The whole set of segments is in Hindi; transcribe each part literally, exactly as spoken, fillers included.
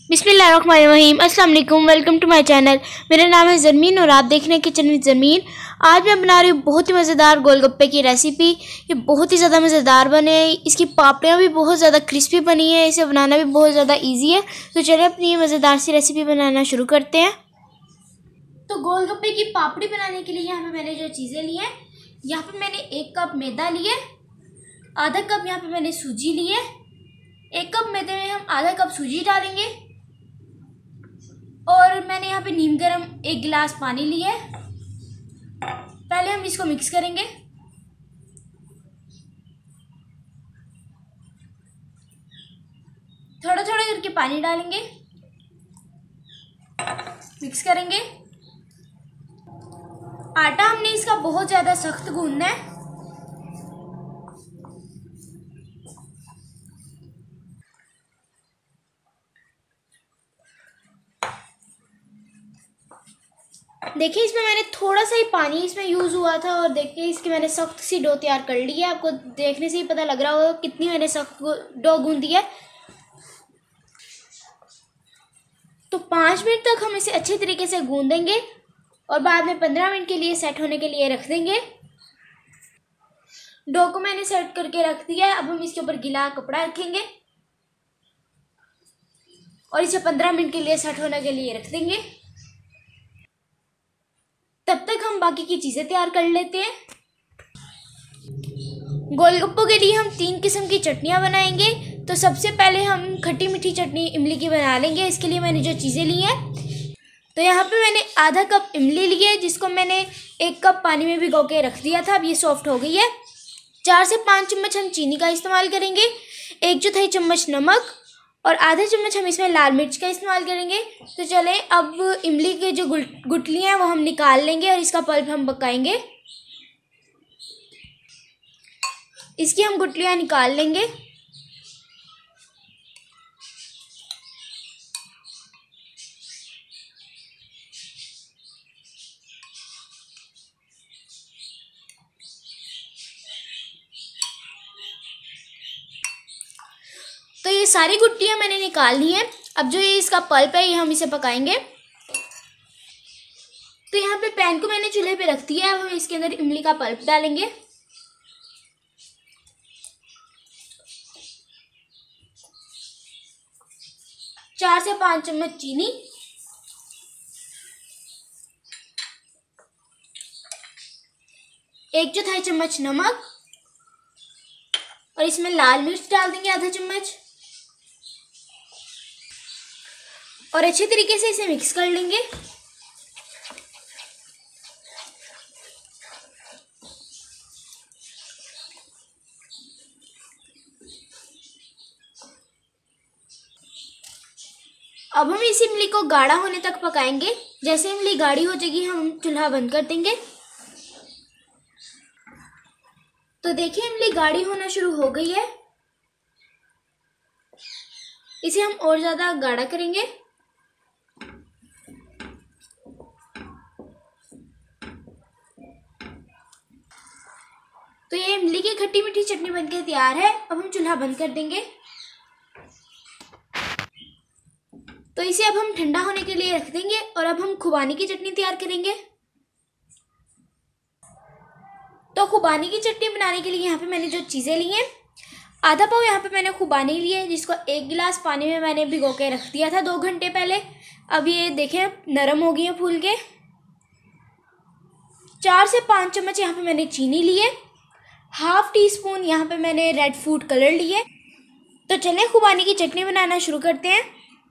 बिस्मिल्लाहिर्रहमानिर्रहीम। अस्सलाम वालेकुम, वेलकम टू माय चैनल। मेरा नाम है ज़रमीन और आप देख रहे हैं किचन विद ज़रमीन। आज मैं बना रही हूँ बहुत ही मज़ेदार गोलगप्पे की रेसिपी। ये बहुत ही ज़्यादा मज़ेदार बने हैं। इसकी पापड़ियाँ भी बहुत ज़्यादा क्रिस्पी बनी है। इसे बनाना भी बहुत ज़्यादा ईजी है। तो चलिए अपनी ये मज़ेदार सी रेसिपी बनाना शुरू करते हैं। तो गोलगप्पे की पापड़ी बनाने के लिए यहाँ पर मैंने जो चीज़ें ली हैं, यहाँ पर मैंने एक कप मैदा लिए, आधा कप यहाँ पर मैंने सूजी ली है। एक कप मैदे में हम आधा कप सूजी डालेंगे और मैंने यहाँ पे नीम गर्म एक गिलास पानी लिया है। पहले हम इसको मिक्स करेंगे। थोड़ा थोड़ा करके पानी डालेंगे, मिक्स करेंगे। आटा हमने इसका बहुत ज़्यादा सख्त गूंदना है। देखिए इसमें मैंने थोड़ा सा ही पानी इसमें यूज़ हुआ था और देखिए इसकी मैंने सख्त सी डो तैयार कर ली है। आपको देखने से ही पता लग रहा होगा कितनी मैंने सख्त डो गूंदी है। तो पाँच मिनट तक हम इसे अच्छे तरीके से गूंदेंगे और बाद में पंद्रह मिनट के लिए सेट होने के लिए रख देंगे। डो को मैंने सेट करके रख दिया है। अब हम इसके ऊपर गीला कपड़ा रखेंगे और इसे पंद्रह मिनट के लिए सेट होने के लिए रख देंगे। तब तक हम बाकी की चीज़ें तैयार कर लेते हैं। गोलगप्पों के लिए हम तीन किस्म की चटनियाँ बनाएंगे। तो सबसे पहले हम खट्टी मीठी चटनी इमली की बना लेंगे। इसके लिए मैंने जो चीज़ें ली हैं, तो यहाँ पे मैंने आधा कप इमली ली है, जिसको मैंने एक कप पानी में भिगो के रख दिया था। अब ये सॉफ्ट हो गई है। चार से पाँच चम्मच हम चीनी का इस्तेमाल करेंगे, एक चौथाई चम्मच नमक और आधा चम्मच हम इसमें लाल मिर्च का इस्तेमाल करेंगे। तो चलें अब इमली के जो गुठलियाँ हैं वो हम निकाल लेंगे और इसका पल्प हम पकाएंगे। इसकी हम गुठलियाँ निकाल लेंगे। तो ये सारी गुठलियाँ मैंने निकाल ली हैं। अब जो ये इसका पल्प है ये हम इसे पकाएंगे। तो यहाँ पे पैन को मैंने चूल्हे पे रख दिया है। अब हम इसके अंदर इमली का पल्प डालेंगे। चार से पाँच चम्मच चीनी, एक चौथाई चम्मच नमक और इसमें लाल मिर्च डाल देंगे आधा चम्मच और अच्छे तरीके से इसे मिक्स कर लेंगे। अब हम इस इमली को गाढ़ा होने तक पकाएंगे। जैसे इमली गाढ़ी हो जाएगी हम चूल्हा बंद कर देंगे। तो देखिए इमली गाढ़ी होना शुरू हो गई है। इसे हम और ज़्यादा गाढ़ा करेंगे। तो ये इमली की खट्टी मीठी चटनी बनके तैयार है। अब हम चूल्हा बंद कर देंगे। तो इसे अब हम ठंडा होने के लिए रख देंगे और अब हम खुबानी की चटनी तैयार करेंगे। तो खुबानी की चटनी बनाने के लिए यहाँ पे मैंने जो चीज़ें ली हैं, आधा पाव यहाँ पे मैंने खुबानी ली है, जिसको एक गिलास पानी में मैंने भिगो के रख दिया था दो घंटे पहले। अब ये देखें नरम हो गई है फूल के। चार से पाँच चम्मच यहाँ पे मैंने चीनी ली है। हाफ टी स्पून यहाँ पे मैंने रेड फूड कलर लिए। तो चलें खुबानी की चटनी बनाना शुरू करते हैं।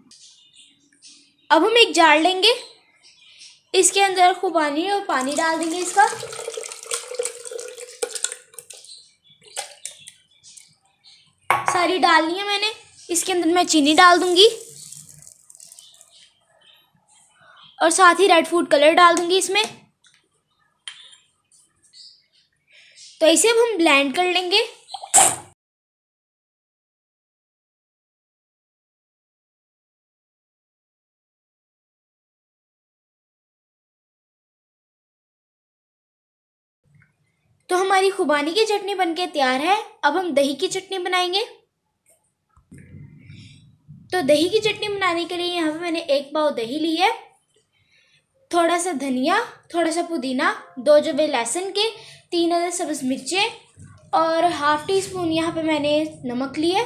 अब हम एक जार लेंगे, इसके अंदर खुबानी और पानी डाल देंगे। इसका सारी डालनी है मैंने। इसके अंदर मैं चीनी डाल दूंगी और साथ ही रेड फूड कलर डाल दूंगी इसमें। तो इसे अब हम ब्लेंड कर लेंगे। तो हमारी खुबानी की चटनी बनके तैयार है। अब हम दही की चटनी बनाएंगे। तो दही की चटनी बनाने के लिए यहाँ पे मैंने एक पाव दही ली है, थोड़ा सा धनिया, थोड़ा सा पुदीना, दो जबे लहसुन के, तीन अदद सब्ज मिर्चें और हाफ टी स्पून यहाँ पे मैंने नमक लिया।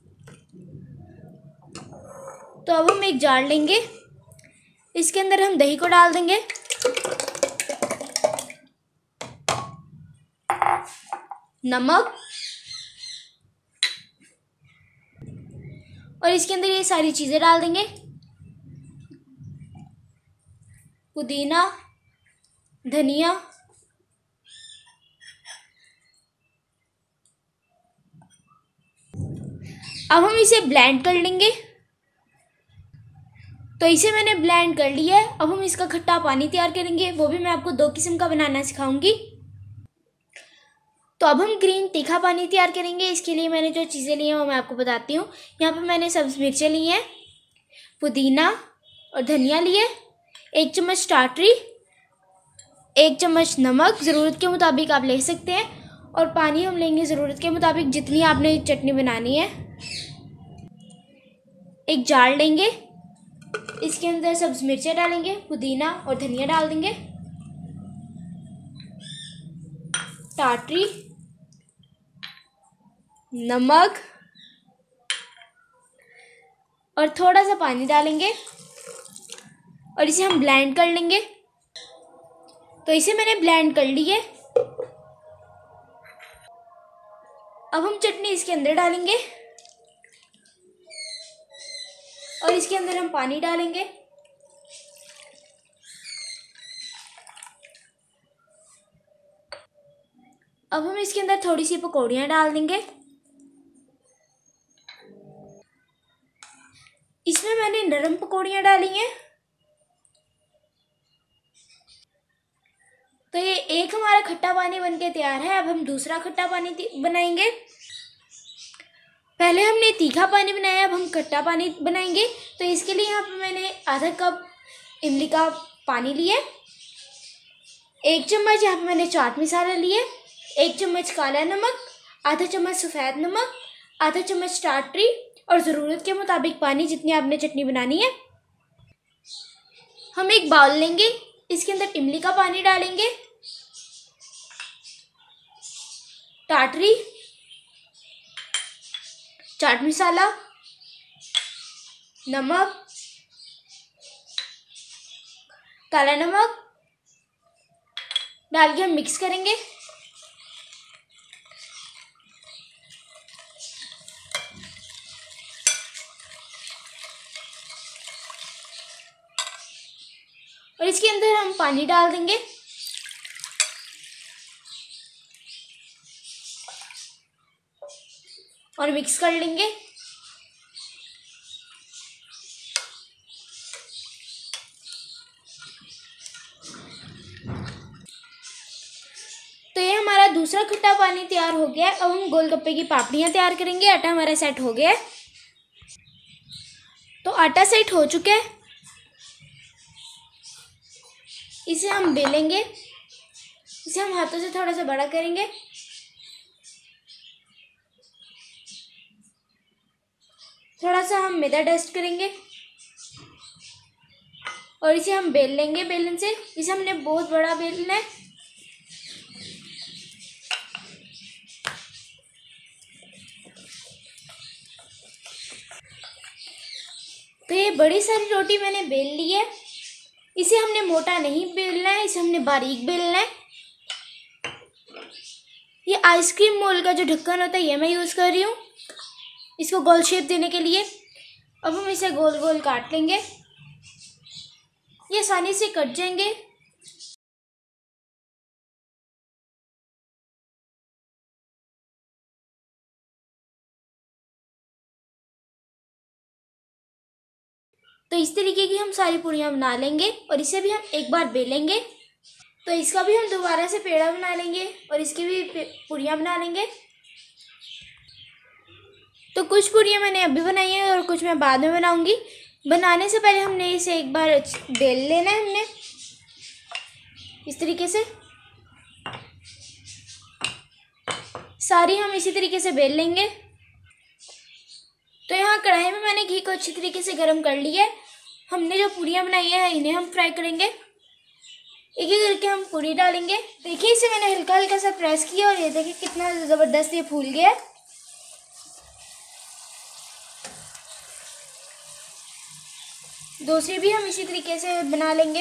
तो अब हम एक जार लेंगे, इसके अंदर हम दही को डाल देंगे, नमक, और इसके अंदर ये सारी चीज़ें डाल देंगे, पुदीना, धनिया, अब हम इसे ब्लेंड कर लेंगे। तो इसे मैंने ब्लेंड कर लिया है। अब हम इसका खट्टा पानी तैयार करेंगे, वो भी मैं आपको दो किस्म का बनाना सिखाऊंगी। तो अब हम ग्रीन तीखा पानी तैयार करेंगे। इसके लिए मैंने जो चीज़ें ली हैं वो मैं आपको बताती हूँ। यहाँ पे मैंने सब्ज़ मिर्चें ली हैं, पुदीना और धनिया लिए, एक चम्मच टाटरी, एक चम्मच नमक, ज़रूरत के मुताबिक आप ले सकते हैं, और पानी हम लेंगे ज़रूरत के मुताबिक जितनी आपने चटनी बनानी है। एक जार लेंगे, इसके अंदर सब्ज़ मिर्चें डालेंगे, पुदीना और धनिया डाल देंगे, टाटरी, नमक और थोड़ा सा पानी डालेंगे और इसे हम ब्लेंड कर लेंगे। तो इसे मैंने ब्लेंड कर ली है। अब हम चटनी इसके अंदर डालेंगे और इसके अंदर हम पानी डालेंगे। अब हम इसके अंदर थोड़ी सी पकौड़ियाँ डाल देंगे। इसमें मैंने नरम पकौड़ियाँ डाली हैं। तो ये एक हमारा खट्टा पानी बनके तैयार है। अब हम दूसरा खट्टा पानी बनाएंगे। पहले हमने तीखा पानी बनाया, अब हम खट्टा पानी बनाएंगे। तो इसके लिए यहाँ पे मैंने आधा कप इमली का पानी लिया, एक चम्मच यहाँ पे मैंने चाट मसाला लिया, एक चम्मच काला नमक, आधा चम्मच सफ़ेद नमक, आधा चम्मच टाटरी और ज़रूरत के मुताबिक पानी जितनी आपने चटनी बनानी है। हम एक बाउल लेंगे, इसके अंदर इमली का पानी डालेंगे, टाटरी, चाट मसाला, नमक, काला नमक डाल के हम मिक्स करेंगे। और इसके अंदर हम पानी डाल देंगे और मिक्स कर लेंगे। तो ये हमारा दूसरा खट्टा पानी तैयार हो गया है। अब हम गोलगप्पे की पापड़ियाँ तैयार करेंगे। आटा हमारा सेट हो गया है। तो आटा सेट हो चुका है, इसे हम बेलेंगे। इसे हम हाथों से थोड़ा सा बड़ा करेंगे, थोड़ा सा हम मैदा डस्ट करेंगे और इसे हम बेल लेंगे बेलन से। इसे हमने बहुत बड़ा बेलना है। तो ये बड़ी सारी रोटी मैंने बेल ली है। इसे हमने मोटा नहीं बेलना है, इसे हमने बारीक बेलना है। ये आइसक्रीम मोल्ड का जो ढक्कन होता है ये मैं यूज़ कर रही हूँ इसको गोल शेप देने के लिए। अब हम इसे गोल गोल काट लेंगे, ये आसानी से कट जाएंगे। तो इस तरीके की हम सारी पूरियाँ बना लेंगे और इसे भी हम एक बार बेलेंगे। तो इसका भी हम दोबारा से पेड़ा बना लेंगे और इसकी भी पूरियाँ बना लेंगे। तो कुछ पूरियाँ मैंने अभी बनाई हैं और कुछ मैं बाद में बनाऊंगी। बनाने से पहले हमने इसे एक बार बेल लेना है। हमने इस तरीके से सारी हम इसी तरीके से बेल लेंगे। तो यहाँ कढ़ाई में मैंने घी को अच्छी तरीके से गर्म कर लिया है। हमने जो पूरियाँ बनाई है इन्हें हम फ्राई करेंगे। एक एक करके हम पूरी डालेंगे। देखिए इसे मैंने हल्का हल्का सा प्रेस किया और ये देखिए कितना ज़बरदस्त ये फूल गया है। दूसरी भी हम इसी तरीके से बना लेंगे।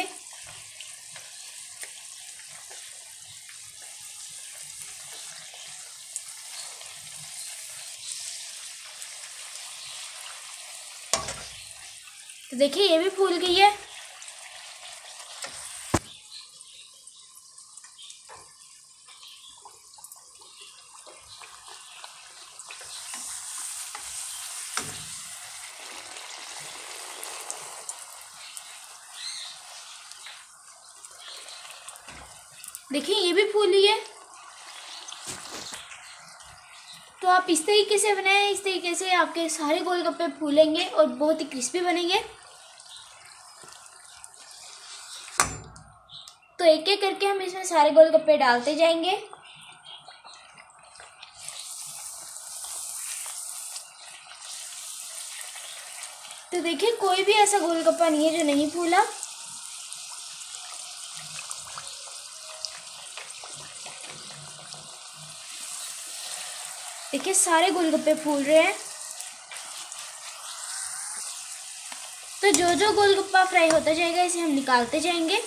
तो देखिए ये भी फूल गई है। देखिए ये भी फूली है। तो आप इस तरीके से बनाएं, इस तरीके से आपके सारे गोलगप्पे फूलेंगे और बहुत ही क्रिस्पी बनेंगे। तो एक एक करके हम इसमें सारे गोलगप्पे डालते जाएंगे। तो देखिए कोई भी ऐसा गोलगप्पा नहीं है जो नहीं फूला। देखिए सारे गोलगप्पे फूल रहे हैं। तो जो जो गोलगप्पा फ्राई होता जाएगा इसे हम निकालते जाएंगे।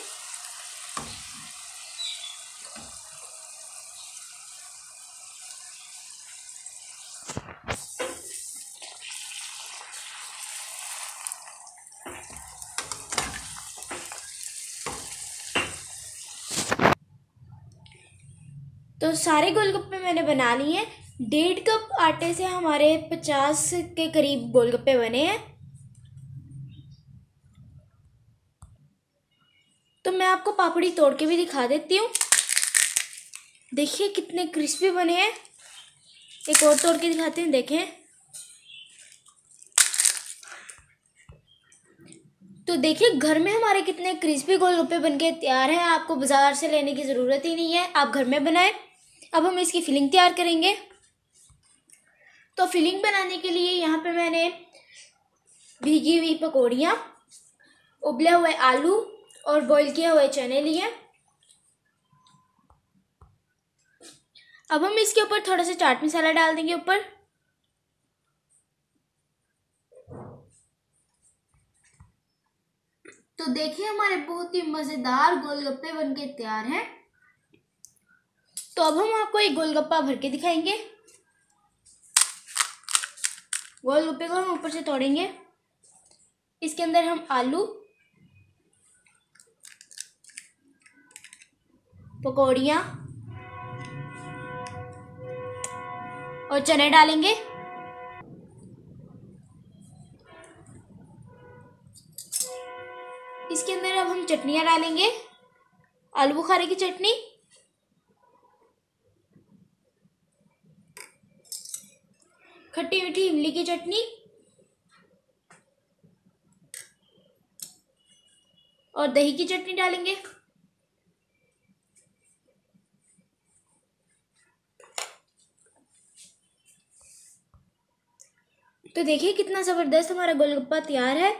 तो सारे गोलगप्पे मैंने बना लिए हैं। डेढ़ कप आटे से हमारे पचास के करीब गोलगप्पे बने हैं। तो मैं आपको पापड़ी तोड़ के भी दिखा देती हूँ। देखिए कितने क्रिस्पी बने हैं। एक और तोड़ के दिखाती हूँ, देखें। तो देखिए घर में हमारे कितने क्रिस्पी गोलगप्पे बनके तैयार हैं। आपको बाजार से लेने की ज़रूरत ही नहीं है, आप घर में बनाएं। अब हम इसकी फिलिंग तैयार करेंगे। तो फिलिंग बनाने के लिए यहाँ पे मैंने भीगी हुई पकौड़ियाँ, उबले हुए आलू और बॉईल किए हुए चने लिए। अब हम इसके ऊपर थोड़ा सा चाट मसाला डाल देंगे ऊपर। तो देखिए हमारे बहुत ही मज़ेदार गोलगप्पे बनके तैयार हैं। तो अब हम आपको एक गोलगप्पा भर के दिखाएंगे। गोलगप्पे को हम ऊपर से तोड़ेंगे। इसके अंदर हम आलू, पकौड़ियाँ और चने डालेंगे। इसके अंदर अब हम चटनियाँ डालेंगे। आलू बुखारे की चटनी, खट्टी मीठी इमली की चटनी और दही की चटनी डालेंगे। तो देखिए कितना ज़बरदस्त हमारा गोलगप्पा तैयार है।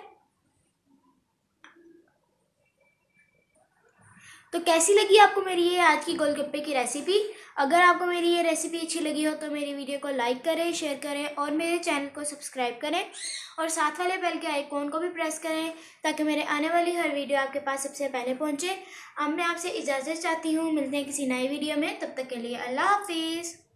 तो कैसी लगी आपको मेरी ये आज की गोलगप्पे की रेसिपी? अगर आपको मेरी ये रेसिपी अच्छी लगी हो तो मेरी वीडियो को लाइक करें, शेयर करें और मेरे चैनल को सब्सक्राइब करें और साथ वाले बेल के आइकॉन को भी प्रेस करें ताकि मेरे आने वाली हर वीडियो आपके पास सबसे पहले पहुंचे। अब मैं आपसे इजाज़त चाहती हूँ। मिलते हैं किसी नई वीडियो में, तब तक के लिए अल्लाह हाफिज़।